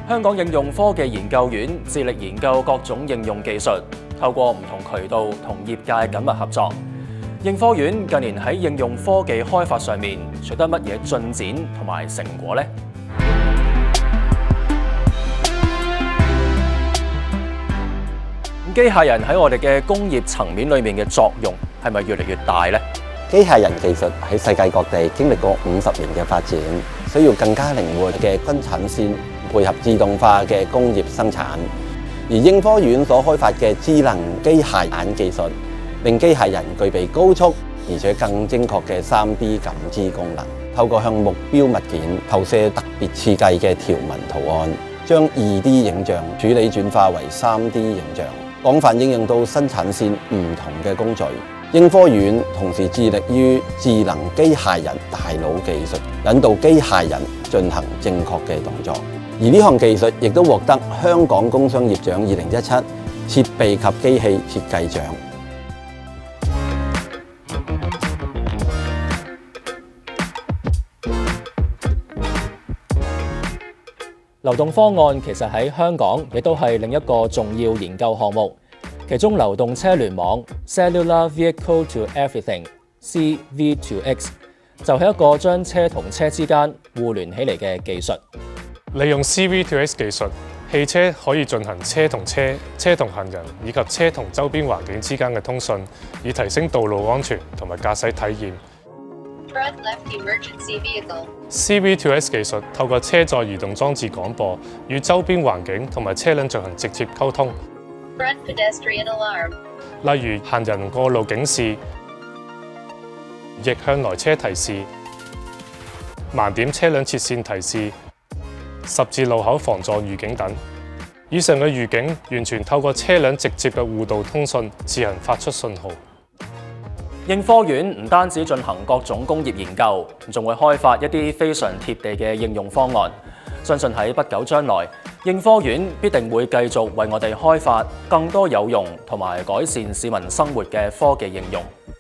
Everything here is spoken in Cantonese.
香港應用科技研究院致力研究各種應用技術，透過唔同渠道同業界緊密合作。應科院近年喺應用科技開發上面取得乜嘢進展同埋成果呢？機械人喺我哋嘅工業層面裏面嘅作用係咪越嚟越大呢？ 機械人技術喺世界各地經歷過50年嘅發展，需要更加靈活嘅生產線，配合自動化嘅工業生產。而應科院所開發嘅智能機械眼技術，令機械人具備高速而且更精確嘅3D 感知功能。透過向目標物件投射特別設計嘅條紋圖案，將2D 影像處理轉化為3D 影像，廣泛應用到生產線唔同嘅工序。應科院同時致力於智能機械人大腦技術，引導機械人進行正確嘅動作。而呢項技術亦都獲得香港工商業獎2017設備及機器設計獎。 流動方案其實喺香港亦都係另一個重要研究項目。其中流動車聯網 Cellular Vehicle to Everything (CV2X) 就係一個將車同車之間互聯起嚟嘅技術。 利用 CV2X 技術，汽車可以進行車同車、車同行人以及車同周邊環境之間嘅通訊，以提升道路安全同埋駕駛體驗。CV2X 技術透過車載移動裝置廣播，與周邊環境同埋車輛進行直接溝通。例如行人過路警示、逆向來車提示、盲點車輛切線提示、十字路口防撞預警等。以上嘅預警完全透過車輛直接嘅互道通訊自行發出信號。 應科院唔單止進行各種工業研究，仲會開發一啲非常貼地嘅應用方案。相信喺不久將來，應科院必定會繼續為我哋開發更多有用同埋改善市民生活嘅科技應用。